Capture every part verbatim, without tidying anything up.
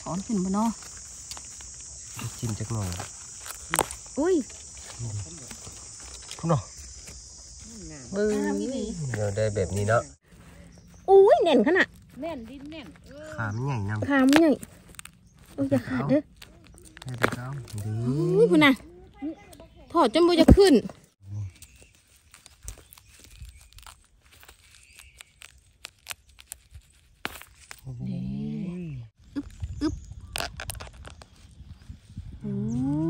ถอนขึ้นมาเนาะจิ้มจักหน่อยอุ้ยพุ่งเนาะเบิ้งเดี๋ยวได้แบบนี้เนาะอุ้ยแน่นขนาดแน่นดินแน่นขามใหญ่นำขามใหญ่โอ้ยอย่าขาดเด้อได้เขาดีนี่พุ่นน่ะถอดจนบ่จะขึ้นอึ๊บอึ๊บโอ้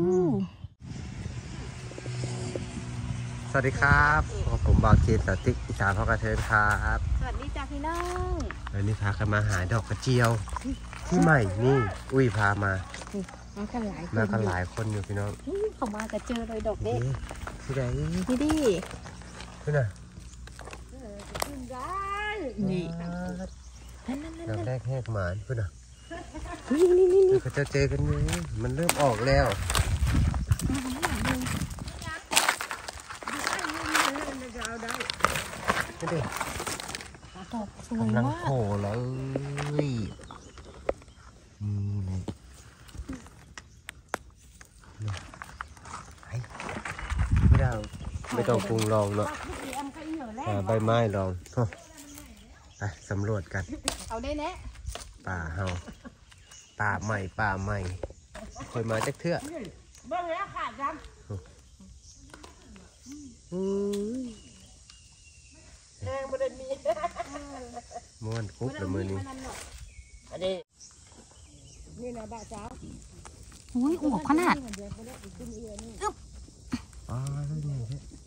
สวัสดีครับผมบ่าวเจนสติ๊กอีสานพ่อกระเทินครับสวัสดีจ้าพี่น้องวันนี้พากันมาหาดอกกระเจียวที่ใหม่นี่อุ้ยพามามากันหลายคนมากันหลายคนอยู่พี่น้องเขามากระเจอเลยดอกเด็กที่ไหนนี่ดิขึ้นน่ะนี่ดอกแรกแหกหมานขึ้นน่ะนี่นี่นี่นี่เขาจะเจอกันอยู่มันเริ่มออกแล้วนี่ดิดอกสวยมากกำลังโผล่เลยนี่เลยไม่ได้ไม่ต้องปรุงลองเนาะใบไม้ลองไปสำรวจกันเอาได้แน่ป่าเฮาป่าใหม่ป่าใหม่คอยมาจักเทื่อเบิ่งแล้วขาดจังแห้งบ่ได้มีม้วนคุกละมือนี้อันนี้นี่นะบ่าวสาวอุ้ยอวบขนาดอึ๊บอ๋อนี่ไง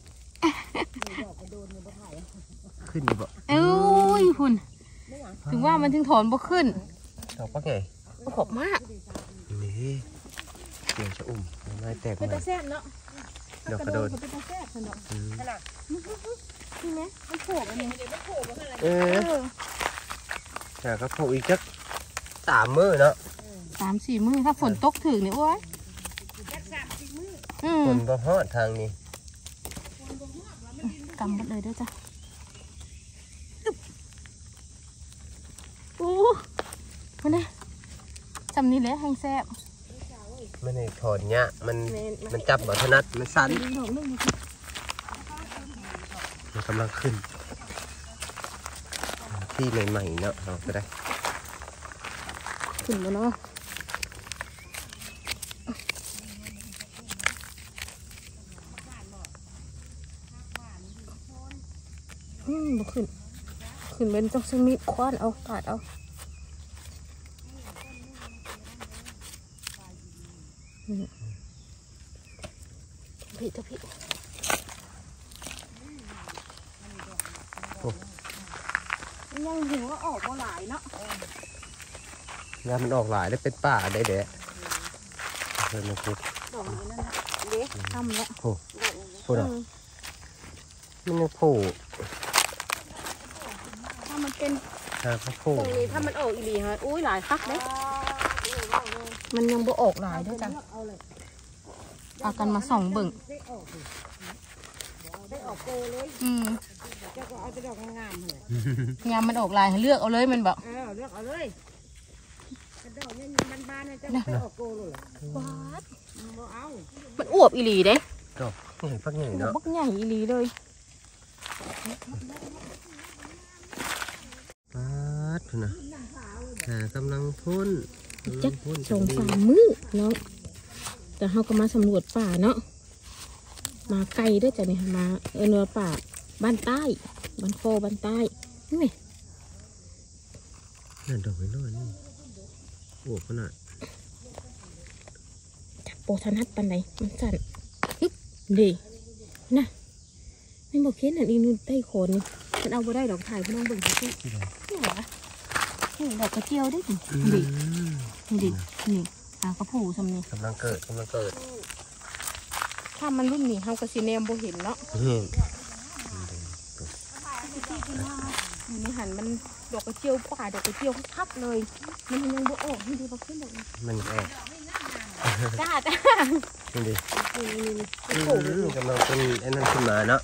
ขึ้นอยู่บ่เอ้ยคุณถึงว่ามันถึงถอนบ่ขึ้นดอกปะไงขอบมากนี่เกี่ยวจะอุ่มไม้แตกเป็นตะแซ่บเนาะดอกกระโดดเป็นตะแซ่บเนาะนี่ไหมมันโผล่อันนี้เออแต่ก็โผล่อีกจักสามมือเนาะสามสี่มือถ้าฝนตกถึงเนี่ยโอ้ยฝนบ่ฮอดทางนี้กำหมดเลยด้วยจ้ะโอ้มันเนี่ยจำนี่แหละแห้งแซ่บมันให้ถอนเนี้ยมันมันจับบ่ถนัดมันสั่นมันกำลังขึ้นที่ใหม่ๆเนาะเราก็ได้ขึ้นมาเนาะอืมบ่ขึ้นขึ้นเป็นต้องซื้อมีดคว้านเอาปาดเอาพี่เจ้าพี่ยังถึงว่าออกมาหลายเนาะงานมันออกหลายได้เป็นป่าได้เด็ดเพิ่มมาคุกดอกนี้นั่นนะเด็กทำแล้วโอ้โหดอกมันยังโผล่ถ้ามันเป็นถ้าเขาโผล่ตรงนี้ถ้ามันออกอีหลีฮะอุ้ยหลายคักเด้มันยังบ่ออกหลายด้วยจ้ะเอากันมาส่องเบิ่งได้ออกโกเลยอืมเจ้าก็เอาแต่ดอกงามๆเลยงามมันออกลายให้เลือกเอาเลยมันบอกเออเลือกเอาเลยกระดอกเนี่ยบานๆเนี่ยเจ้าได้ออกโกเลยว้าดบ่เอามันอวบอีหลีเด้ดอกใหญ่ปักใหญ่เนาะปักใหญ่อีหลีเลยปัดนะหากำลังพ่นจักสองสามมื้อเนาะแต่เขาก็มาสำรวจป่าเนาะมาไกลด้วยจ้ะเนี่ยมาเออเนื้อป่าบ้านใต้บ้านโคบ้านใต้นี่ไงนั่นดอกไม้น้อยนี่โอ้ขนาดจับโปธนัดปันไหนมันสั่นอึ๊บดีนะไม่บอกเค้นอันนี้นู่นใต้โคนนี่มันเอาไปได้ดอกถ่ายพี่น้องเบิ่งสินี่เหรอนี่ดอกกระเจียวได้ดิดีดีนี่อ่ะกระผูสำนี่กำลังเกิดกำลังเกิดถ้ามันรุ่นนี้เฮากระสีแนมโบเห็นเนาะเห็นอยู่ในหันมันดอกกระเจียวป่าดอกกระเจียวคักเลยมันยังโบออกนี่ดีพอขึ้นดอกมันแอบจ้าจ้านี่ดิกำลังเป็นไอ้นั่นขึ้นมาเนาะ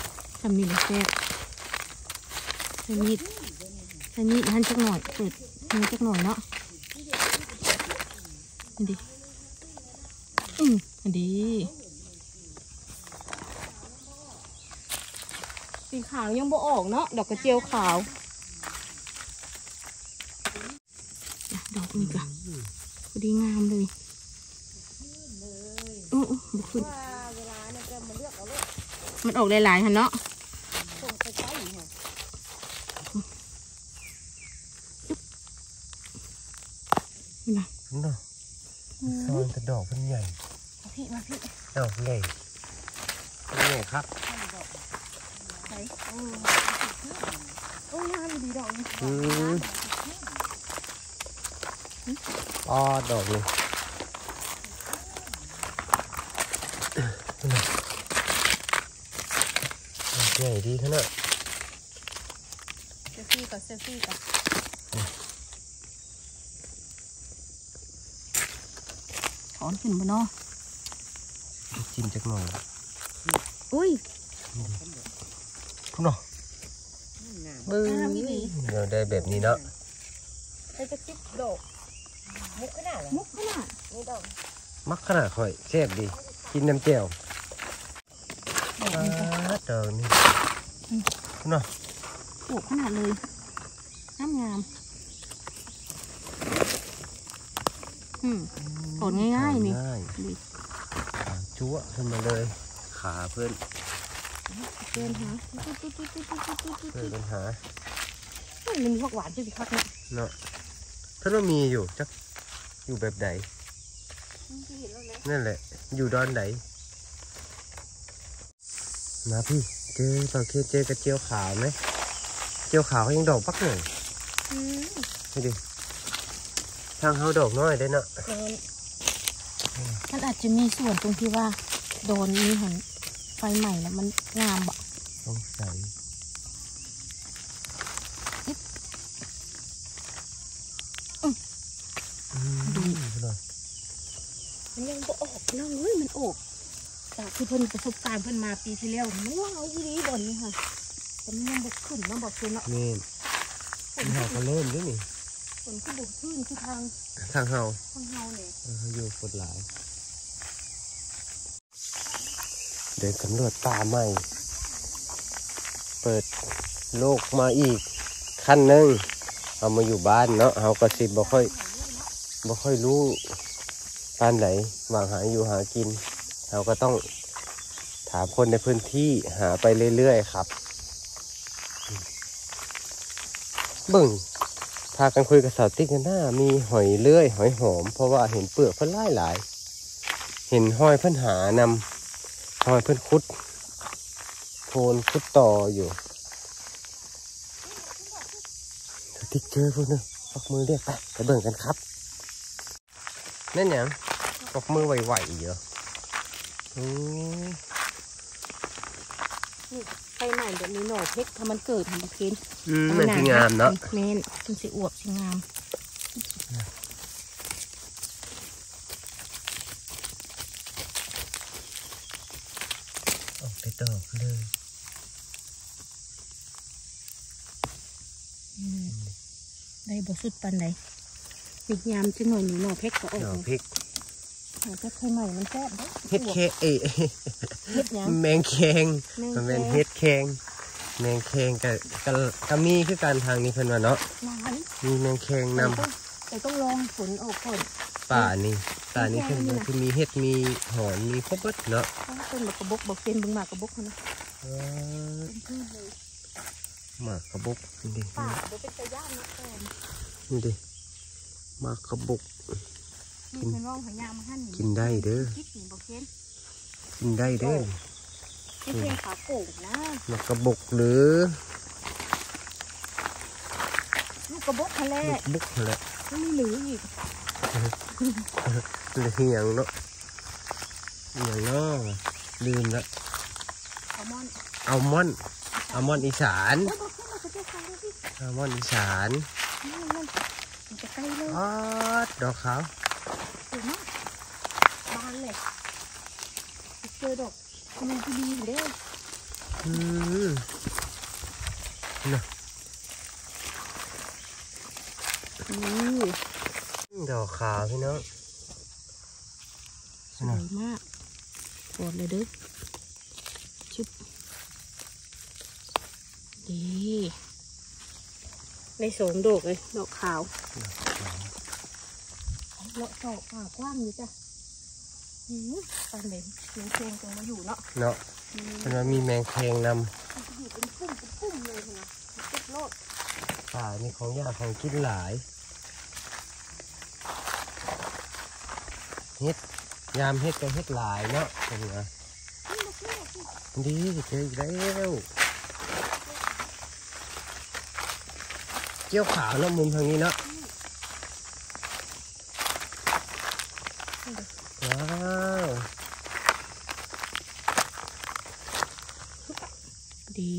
ทำนี่เลยแซ่บใส่มีดใส่มีดหั่นสักหน่อยเปิดมีจักหน่อยเนาะอันดีอืมอันดีสีขาวยังบ่ออกเนาะดอกกระเจียวขาวดอกนี้ก็พอดีงามเลยโอ้โอ้บุขึ้นมันออกหลายๆฮะเนาะนี่นะเนาะซอยแต่ดอกมันใหญ่มาพี่มาพี่ดอกใหญ่ใหญ่ครับไปโอ้โอ้งามดีดอกนี้อืมอ๋อดอกเลยใหญ่ดีขนาดเซลฟี่ก่อนเซลฟี่ก่อนถอนขึ้นมาเนาะจิ้มจักหน่อยอุ้ยพุ่นเนาะบึ้งเราได้แบบนี้เนาะไอ้จะคิดดอกมุกขนาดมุกขนาดนี่ดอกมักขนาดค่อยแซ่บดีกินน้ำแจ่วดอกนี่พุ่นเนาะโอ้ขนาดเลยงามงามอืมถอนง่ายๆนี่ง่ายจั๊วขึ้นมาเลยขาเพื่อนเดินหาเพื่อนปัญหามันมีพวกหวานจุดคักเนี่ยเนาะเพื่อนว่ามีอยู่จักอยู่แบบใดนั่นแหละอยู่ดอนไหนมาพี่เจอตอนเคเจอกระเจียวขาวไหมเจียวขาวเขายังดอกปักหนึ่งนี่ดิทางเขาดอกน้อยได้เนาะมันอาจจะมีส่วนตรงที่ว่าโดนมีหันไฟใหม่แล้วมันงามบ่ต้องใส่ดีเลยมันยังบ่ออกน้องเอ้ยมันออกจากที่เพิ่นประสบการณ์เพิ่นมาปีที่แล้วมันว่าเอาอีหลีบ่นี่ค่ะแต่มันยังบ่ขึ้นมันบ่ขึ้นเนาะนี่นี่เขาก็เริ่มด้วยนี่ฝนคือบ่ขึ้นคือทางทางเฮาทางเฮาเนี่ยเขาอยู่ฝนหลายเดินสำรวจป่าใหม่เปิดโลกมาอีกขั้นหนึ่งเอามาอยู่บ้านเนาะเขาก็สิบ่ค่อยบ่ค่อยรู้บ้านไหนวางหาอยู่หากินเราก็ต้องถามคนในพื้นที่หาไปเรื่อยๆครับเบิ่งพากันคุยกับสาวติ๊กกันหน้ามีหอยเลื่อยหอยหอมเพราะว่าเห็นเปลือกเพิ่นหลายหลายเห็นหอยเพิ่นหานำหอยเพิ่นคุดโพนคุดต่ออยู่สาวติ๊กเจอพวกนึงปอกมือเรียกไปไปเบิ่งกันครับนั่นหยังปอกมือไหวๆเยอะอือไฟใหม่แบบนี้หน่อเพชรถ้ามันเกิดมันกินอืมมันสิงามเนาะแม่นมันสิอวบสิงามออกไปดอกเลยได้บ่สุดปานใดอีกยามจังหน่อยหนูหน่อเพชรก็ออกดอกพริกหน่อเพชรไฟใหม่มันแซ่บเด้อเฮ็ดแค่เอยเฮ็ดหยังแมงแคงมันเป็นเฮ็ดแคงแมงแคงกับกับกับมีคือการทางนี้เพิ่นว่าเนาะร้านมีแมงแคงนำแต่ต้องลองฝนออกก่อนป่านี่ป่านี่เพิ่นว่าคือมีเฮ็ดมีหอนมีครบเบิดเนาะต้องต้นบักกระบกบักเป็นบึงหมากกระบกเขานะเออเป็นพืชเลยหมากกระบกนี่ดิป่าบ่เป็นตะย่านนะแฟนนี่ดิหมากกระบกนี่เป็นร่องหอยยางมาหั่นกินได้เด้อคิดนี่บ่เค็นกินได้เด้อนี่เป็นขาโก่งนะหมากกระบกหรือลูกกระบกทะเลลูกบุกนั่นแหละไม่มีหรืออีกหรืออหย่างเนาะอหย่างเนาะลืมละแซลมอนอัลมอนด์อัลมอนด์อีสานโอ้ยบ่เค็นเราจะได้ขายแล้วพี่อัลมอนด์อีสานนี่มันมันจะใกล้เลยอ๋อดอกขาวสวยมากบานเลยเจอดอกมันดีอยู่เด้ออืมน่ะดอกขาวพี่น้องสวยมากกดเลยเด้อชุบดีในสงดอกเลยดอกขาวเลาะเจาะป่ากว้างอยู่จ้ะตอนเด็กเลี้ยงเพลงตรงมาอยู่เนาะเนาะมันว่ามีแมงแคงนำอยู่เป็นพุ่มเป็นพุ่มเลยนะเจ็บโลดป่านี่ของยาของกินหลายเฮ็ดยามเฮ็ดก็เฮ็ดหลายเนาะเป็นไงดีเจออีกแล้วเกี่ยวขาวเนาะมุมทางนี้เนาะว้าวดี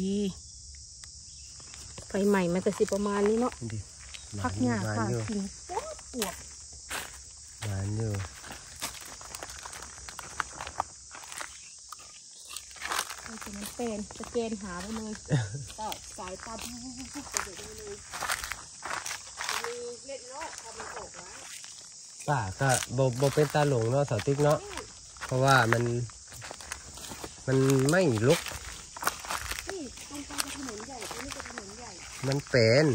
ไฟใหม่มันก็สิประมาณนี้เนาะพักหญ้าค่ะกินอวบหวานอยู่จะมันเป็นสแกนหาไปเลยก็สายตาปุ๊บปุ๊บปุ๊บไปเดี๋ยวได้เลยมีเล็ดเนาะทำมันตกไว้ป่าก็โบโบเป็นตาหลงเนาะสาวติ๊กเนาะเพราะว่ามันมันไม่ลุกนี่ตรงกลางถนนใหญ่ตรงนี้เป็นถนนใหญ่มันเป็น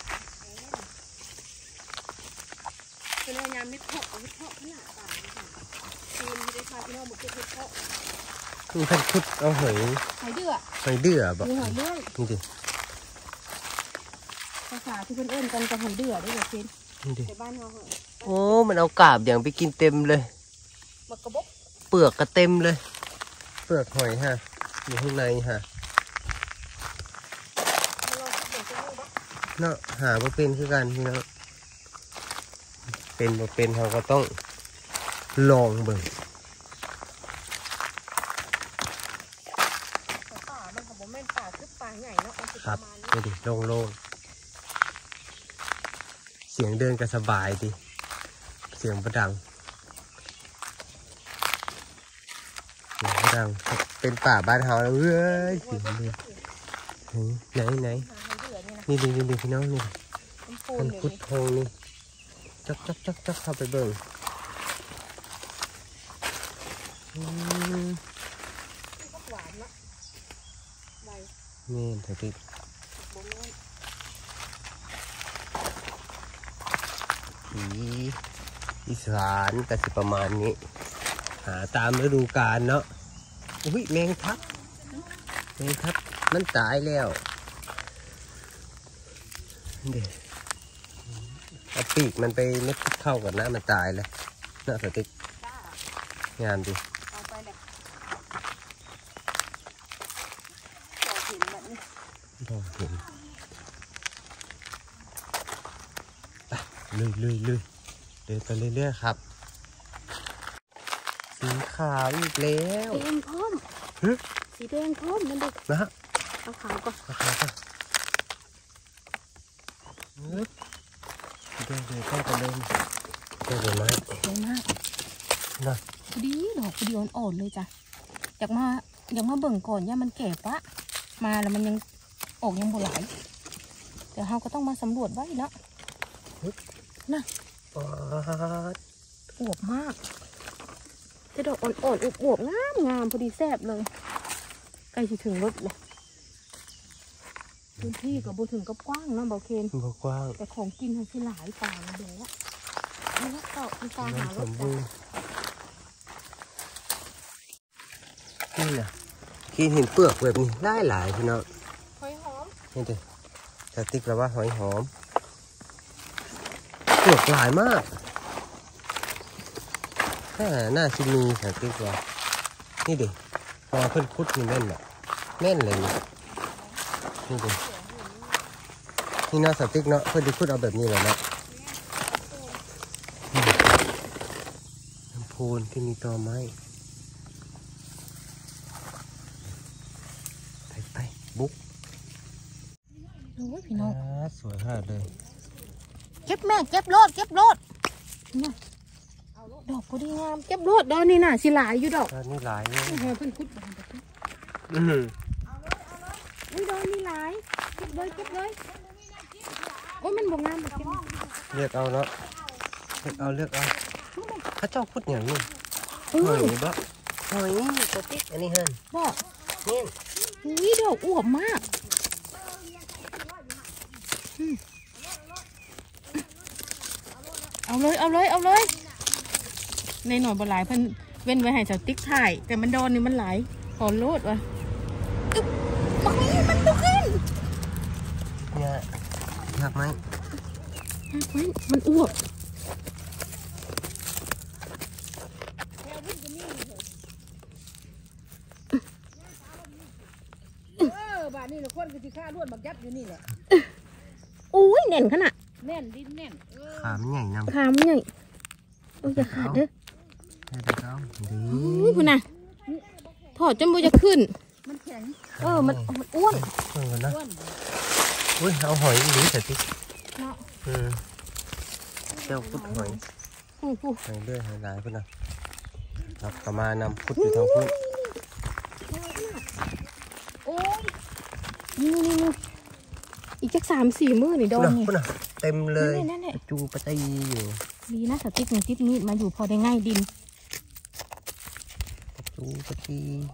เป็นยามไม่เพาะไม่เพาะขนาดป่าคือมันไม่ได้พาพี่น้องมาเก็บเพาะนี่ท่านคุดเอาหอยหอยเดือหอยเดือบอกมีหอยเดือนี่ดิภาษาที่เพื่อนเอิ้นกันกับหอยเดือได้แบบเป็นนี่ดิในบ้านเราเหรอโอ้มันเอากาบอย่างไปกินเต็มเลยมากระบอกเปลือกก็เต็มเลยเปลือกหอยฮะอยู่ข้างในฮะเนาะหาบ่เป็นคือกันพี่น้องเป็นบ่เป็นเขาก็ต้องลองเบิ่งป่ามันของผมแม่นป่าคือป่าใหญ่เนาะครับดูดิโล่งๆเสียงเดินก็สบายดีเสียงประดังเสียงประดังเป็นป่าบ้านเฮาแล้วเว้ยเสียงเลยไหนไหนนี่ดินี่ดิพี่น้องนี่มันพุดโพงนี่จักจักจักจักเข้าไปเบิ่งนี่เถิดที่อีสานก็สิประมาณนี้หาตามฤดูกาลเนาะอุ้ยแมงทับแมงทับมันตายแล้วเดี๋ยวเอาปีกมันไปนึกเข้ากับน้ำมันตายเลยน่าสติกงามดิบ่เห็นไปลุยลุยลุยเดินไปเรื่อยๆครับสีขาวอีกแล้วแดงพร้อมสีแดงพร้อมมันเด็กนะฮะเอาขาวก่อนเอาขาวก่อนเดินเดินเข้าไปเลยเดินเลยไหมเดินมากนะดีดอกดีอ่อนๆเลยจ้ะอยากมาอยากมาเบิ่งก่อนย่ามันแก่ปะมาแล้วมันยังออกยังบ่หลายเดี๋ยวเราก็ต้องมาสำรวจไว้แล้วนะอวบมากจะดอกอ่อนๆอวบๆงามงามพอดีแซ่บเลยใกล้จะถึงรถเลยพื้นที่กับบูถึงก็กว้างนะเบาเคนกว้างแต่ของกินมันที่หลายป่ามันเดี๋ยวนี่ก็ต่อมีตาหารถนี่นะกินเห็นเปลือกแบบนี้ได้หลายพี่น้องหอยหอมนี่ดิจะติ๊กแล้วว่าหอยหอมเปลือกหลายมากน่าน่าชิมีจะติ๊กว่านี่ดิพอเพิ่นคุดนี่แม่นแบบแม่นเลยนี่นี่ดินี่น่าสติ๊กเนาะเพิ่นจะคุดเอาแบบนี้เลยเนาะน้ำพูนที่มีตอไม้ไปไปบุ๊กโอ้ยพี่น้องสวยมากเลยเก็บแม่เก็บโลดเก็บโลดเนี่ยดอกพอดีงามเก็บโลดดอกนี่น่ะสิหลายอยู่ดอกนี่หลายเลยเพิ่นคุดอืมอุ้ยดอกนี่หลายเก็บเลยเก็บเลยโอ้ยมันบ่งามเก็บเลือกเอาเนาะเลือกเอาเลือกเอาข้าเจ้าพูดอย่างนี้หอุ้อยยบ่หอยสติ๊กอันนี้ฮะบอกนี่นี่ดอกอวบมากอืมเอาเลยเอาเลยเอาเลยในหน่อยบหลายเพิ่นเว้นไว้ให้สติ๊กถ่ายแต่มันโดนนี่มันหลายขอโลดว่ะอึ๊บมันมันตกขึ้นเนี่ยหักไหมเฮ้ยมันอ้วกเออบ้านนี่ละคนก็สิฆ่าลวดบักยับอยู่นี่แหละอุ้ยแน่นขนาดแน่นดินแน่นเออขามันใหญ่นำขามนใหญ่โอ้ยอย่าขาดเด้อให้ไปเขาดีอุ้ยพุ่นน่ะถอดจนบ่จะขึ้นมันแข็งเออมันมันอ้วนเพิ่งกันนะอ้วนอุ้ยเอาหอยหรือสติ๊กเนาะอืมเจ้าพุดหอยอู้หูหอยเลื่อยหอยหลายพุ่นนะครับประมาณนำพุดอยู่ทางพุดโอ้ยนี่นี่นี่อีกจักสามสี่มื้อนี่โดนนี่พุ่นน่ะเต็มเลยนั่นแหละจูปะตีอยู่ดีนะสติ๊กมันติดมีดมาอยู่พอได้ง่ายดินจูปะตี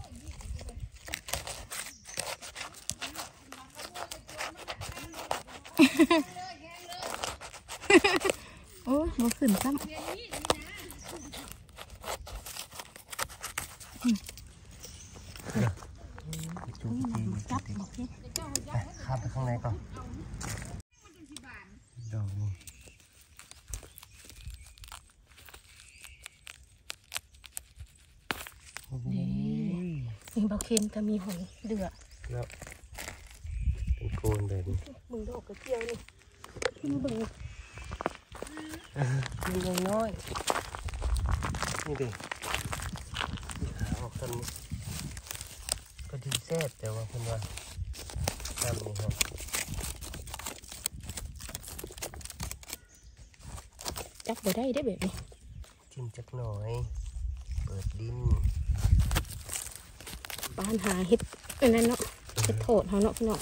โอ้ยบ่ขึ้นซ้ำจูปะตีจับบอกสิไปข้ามไปข้างในก่อนดอกนี้โอ้โหมีเบาเค็มก็มีหอยเดือดแล้วเป็นโกนแบบนี้มึงดอกกระเจียวนี่มึงเบิ่งมันยังน้อยนี่ดิหาออกกันก็ดีแซ่บแต่ว่าคุณว่าทำนี่ครับจับบ่ได้ได้แบบนี้จิ้มจักหน่อย เปิดดินบ้านหาเห็ดอันนั้นเนาะเห็ดโถดเฮาเนาะพี่น้อง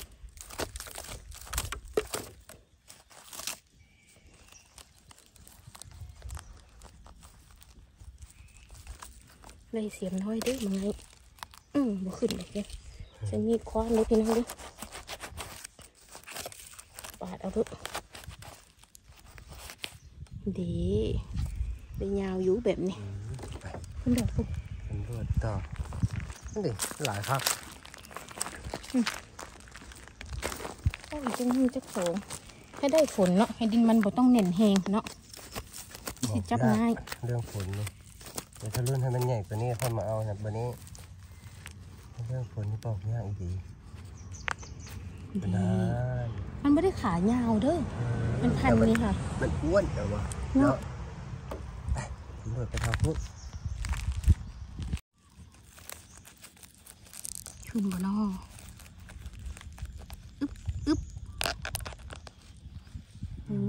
เลยเสียมน้อยเด้มังไงอืมบ่ขึ้นเลยเนี่ยจะมีคว้านเลยพี่น้องดิปาดเอาเถอะดีได้ยาวอยู่แบบนี้อืมไปคุณดอกคุณเป็นรวดต่อนี่ดิหลายครับโอ้ยจังมือจักโสงให้ได้ฝนเนาะให้ดินมันบ่ต้องเน่นแหงเนาะสิจับง่ายเรื่องฝนนี่เดี๋ยวถ้ารุ่นให้มันใหญ่กว่านี้ค่อยมาเอานะวันนี้เรื่องฝนนี่บอกยากอีกดีเป็นดีนานมันไม่ได้ขายาวเด้อมันพันนี่ค่ะมันอ้วนแต่ว่าเนาะไปตำรวจไปทางพุทธขึ้นบ่นออึ๊บอึ๊บโอ้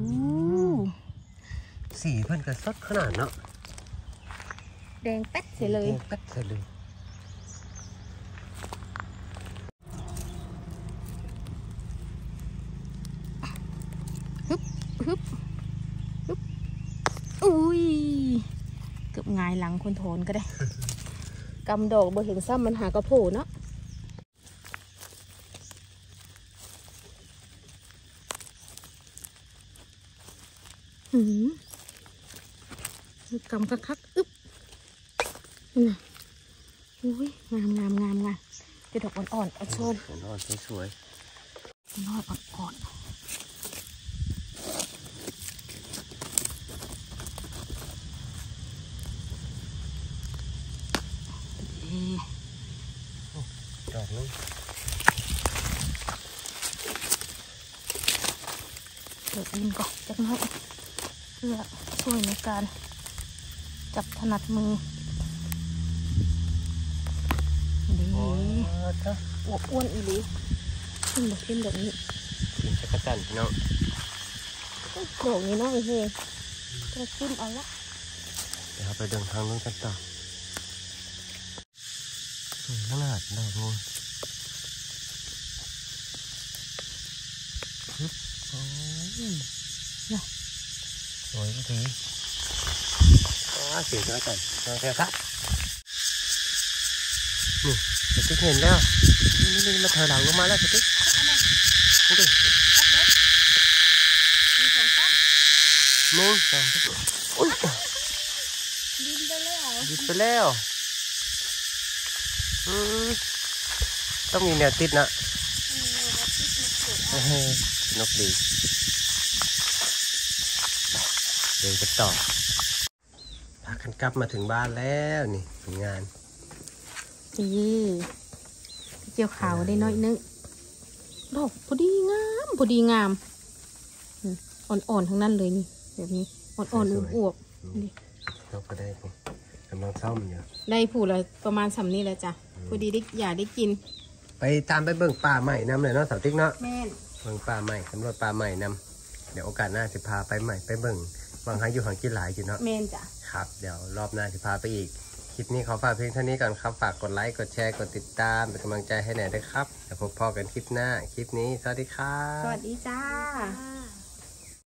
สีเพิ่นก็สดขนาดเนาะแดงแป๊ดเสียเลยแป๊ดเสร็จเลยฮึบฮึบฮึบอุ้ยเกือบหงายหลังคนโถนก็ได้ กำดอกบ่เห็นซ้ำมันหากระโผล่เนาะหืมกำกระคักอึ๊บนี่นะอุ้ยงามงามงามงามจะดอกอ่อนๆเอาโชนฝนอ่อนสวยน้อยอ่อนๆเอ๊ะๆดอกนึงเดี๋ยวอินก่อนจักหน้อยเพื่อช่วยในการจับถนัดมือดีโอ้จ้ะอวบอ้วนอีหลีขึ้นมาขึ้นแบบนี้กินจักรจันทร์พี่น้องดอกนี้น้อยเฮจะขึ้นเอาละเดี๋ยวเราไปเดินทางนู้นกันต่อสวยขนาดดอกนี้ฮึบโอ้ยนะโอ้ยทีอ๋อเสียงแล้วกันลองแค่ครับนี่สติ๊กเห็นแล้วนี่นี่มาถอยหลังลงมาแล้วสติ๊กนี่ดิมีสองต้นหนึ่งสองอุ้ยดินไปแล้วหยุดไปแล้วอืมต้องมีแนวติดนะเฮ้ยนกดีเดินกันต่อพากันกลับมาถึงบ้านแล้วนี่ผลงานนี่เจียวขาวได้น้อยนึงดอกพอดีงามพอดีงามอ่อนๆทั้งนั้นเลยนี่แบบนี้อ่อนๆอวบๆนี่เราก็ได้ผมกำลังซ่อมอยู่ได้ผูละประมาณสำนี้แล้วจ้ะพอดีได้อย่าได้กินไปตามไปเบิ่งป่าใหม่นำเลยเนาะสาวติ๊กเนาะแม่นเบิ่งป่าใหม่สำรวจป่าใหม่นำเดี๋ยวโอกาสหน้าจะพาไปใหม่ไปเบิ่งบางครั้งอยู่ห่างกินหลายอยู่เนาะแม่นจ้ะครับเดี๋ยวรอบหน้าจะพาไปอีกคลิปนี้ขอฝากเพียงเท่านี้ก่อนครับฝากกดไลค์กดแชร์กดติดตามเป็นกำลังใจให้หน่อยด้วยครับเดี๋ยวพบพ่อกันคลิปหน้าคลิปนี้สวัสดีครับสวัสดีจ้าอ่า